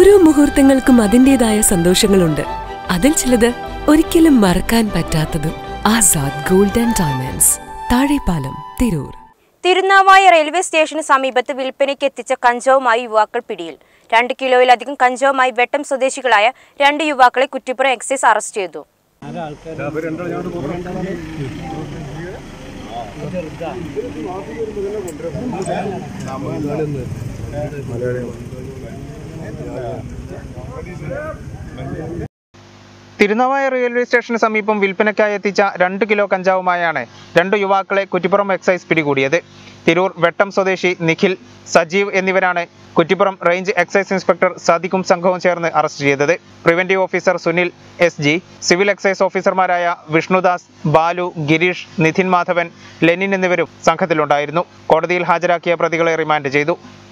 ഓരോ മുഹൂർത്തങ്ങൾക്കും അതിൻ്റെതായ സന്തോഷങ്ങളുണ്ട്. അതിൽ ചിലത് ഒരിക്കലും മറക്കാൻ പറ്റാത്തതും. Azad gold and diamonds, Thazhepalam, Tirur. Thirunavaya railway സ്റ്റേഷന് സമീപത്ത് വിൽപ്പനയ്ക്ക് എത്തിച്ച കഞ്ചാവുമായി യുവാക്കൾ പിടിയിൽ. 2 കിലോയിലധികം കഞ്ചാവുമായി വെട്ടം സ്വദേശികളായ 2 യുവാക്കളെ കുറ്റിപ്പുറം എക്സൈസ് അറസ്റ്റ് ചെയ്തു. തിരുനാവായ റെയിൽവേ സ്റ്റേഷന് സമീപം വിൽപ്പനയ്ക്കായി എത്തിച്ച 2 കിലോ കഞ്ചാവുമായാണ് 2 യുവാക്കളെ കുറ്റിപ്പുറം എക്സൈസ് പിടികൂടിയത്. തിരൂർ വെട്ടം സ്വദേശി നിഖിൽ, സജീവ് എന്നിവരാണ് കുറ്റിപ്പുറം റേഞ്ച് എക്സൈസ് ഇൻസ്പെക്ടർ സാദിഖും സംഘവും ചേർന്ന് അറസ്റ്റ് ചെയ്തത്. Preventive officer Sunil SG, civil excise ഓഫീസർമാരായ വിഷ്ണുദാസ്, ബാലു, ഗിരീഷ്, നിതിൻ മാധവൻ, ലെനിൻ എന്നിവരും സംഘത്തിലുണ്ടായിരുന്നു. കോടതിയിൽ ഹാജരാക്കിയ പ്രതികളെ റിമാൻഡ് ചെയ്തു.